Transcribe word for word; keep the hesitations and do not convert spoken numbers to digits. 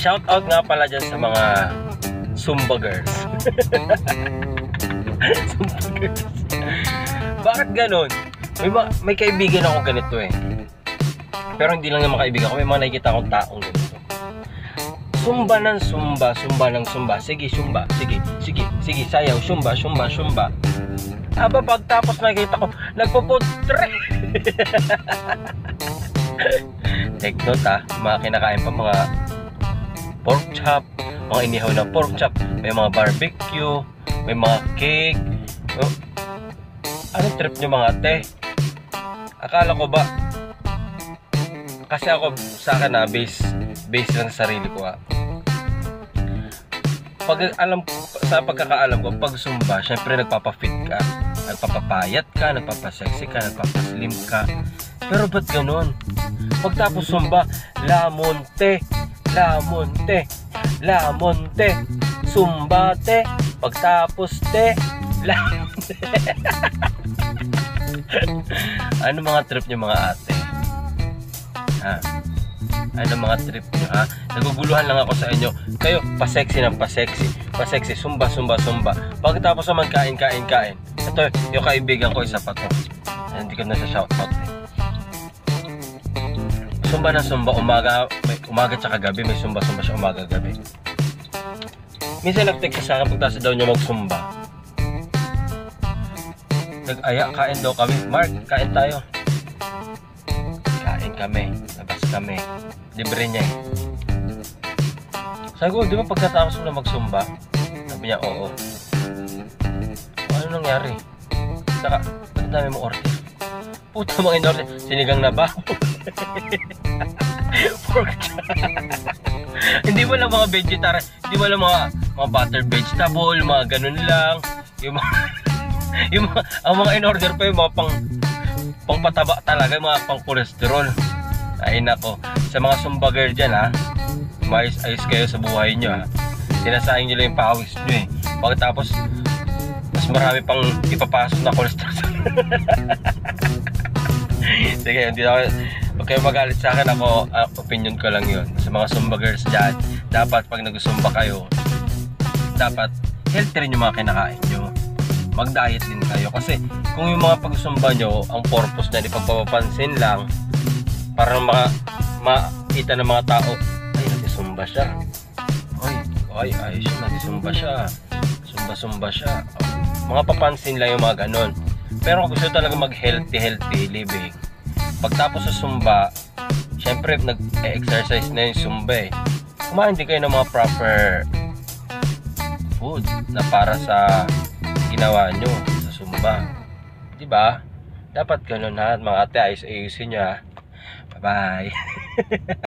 shout out nga pala dyan sa mga Zumba girls. Zumba girls. Bakit ganon? May, may kaibigan ako ganito eh. Pero hindi lang naman kaibigan ko, may mga nakikita akong taong ganito. Zumba ng zumba, zumba ng zumba. Sige, zumba, sige, sige, sige, sayaw, zumba, zumba, zumba. Aba, pagtapos nakikita ko, nagpuputre. Take note ha, mga kinakain pa mga pork chop, mga inihaw na pork chop, may mga barbecue, may mga cake. Oh, anong trip nyo mga ate? Akala ko ba, kasi ako sa akin na base, base lang sa sarili ko ha. Pag alam, sa pagkakaalam ko, pag zumba, syempre nagpapafit ka, nagpapapayat ka, nagpapasexy ka, nagpapaslim ka. Pero ba't ganun? Pagtapos zumba, lamonte, lamonte, lamonte, zumba te, pagtapos te, lamonte. Ano mga trip niyo mga ate? Ha? Ano mga trip niyo ha? Naguguluhan lang ako sa inyo. Kayo, pa-sexy ng pa-sexy. Pa-sexy, zumba, zumba, zumba. Pagkatapos naman kain, kain, kain. Ito, yung kaibigan ko, isa pa to. Hindi ko na sa shoutout eh. Zumba na zumba, umaga, may, umaga tsaka gabi. May zumba, zumba siya umaga, gabi. Minsan nag-text sa akin, pagtasa daw niya mag-zumba. Nag-aya, kain daw kami. Mark, kain tayo. Kain kami, labas kami. Libre niya eh. Sabi ko, di ba pagkatapos mo na mag-zumba? Sabi niya, oo. Ano nangyari? Saka, ba't dami mong order? Puta mga in-order. Sinigang na ba? Pork chop. Hindi mo lang mga vegetarian. Hindi mo lang mga, mga buttered vegetable, mga ganun lang. Yung mga, yung mga, ang mga in-order pa yung mga pang, pang pataba talaga, mga pang cholesterol. Ay nako, sa mga zumba girl dyan ha, mais-ayos kayo sa buhay nyo ha. Sinasayang nyo lang yung pawis nyo eh. Pagkatapos, mas marami pang ipapasok na cholesterol. Sige, hindi ako, huwag kayo magalit sa akin, ako, uh, opinion ko lang yun. Sa mga zumba girls dyan, dapat pag nag-zumba kayo, dapat healthy rin yung mga kinakain nyo. Mag-diet din kayo. Kasi kung yung mga pag-zumba nyo, ang purpose na ipagpapapansin lang, para ma makita ng mga tao, ay, nag-zumba siya. Ay, ay, ay, siya, nag-zumba siya. Zumba-zumba siya. Mga papansin lang yung mga ganon. Pero kung gusto talaga mag-healthy, healthy living, pagtapos sa zumba, syempre nag-exercise na yung zumba eh. Kumain din kayo ng mga proper food na para sa ginawa nyo sa zumba. Diba? Dapat ganun ha, mga ate, ayos-ayusin nyo ha. Bye-bye.